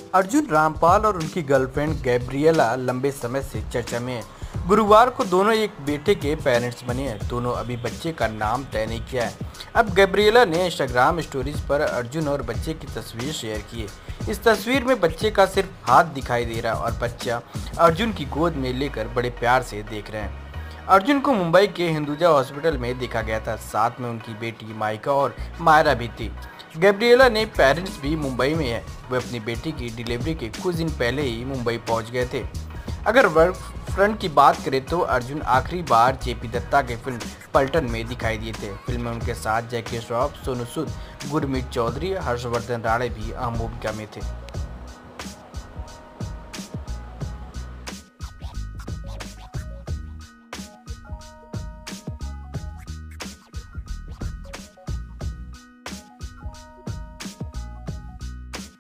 अर्जुन रामपाल और उनकी girlfriend Gabriela लंबे समय से चर्चा में है। गुरुवार को दोनों एक बेटे के पेरेंट्स बने हैं। दोनों अभी बच्चे का नाम तय नहीं किया है। अब गैब्रिएला ने इंस्टाग्राम स्टोरीज पर अर्जुन और बच्चे की तस्वीर शेयर की है। इस तस्वीर में बच्चे का सिर्फ हाथ दिखाई दे रहा है और बच्चा अर्जुन की गोद में लेकर बड़े प्यार से देख रहे हैं। अर्जुन को मुंबई के हिंदुजा हॉस्पिटल में देखा गया था। साथ में उनकी बेटी माइका और मायरा भी थी। गैब्रिएला ने पेरेंट्स भी मुंबई में है। वे अपनी बेटी की डिलीवरी के कुछ दिन पहले ही मुंबई पहुंच गए थे। अगर वर्क फ्रंट की बात करें तो अर्जुन आखिरी बार जेपी दत्ता के फिल्म पलटन में दिखाई दिए थे। फिल्म में उनके साथ जैकी श्रॉफ, सोनू सूद, गुरमीत चौधरी, हर्षवर्धन राणे भी अहम भूमिका में थे।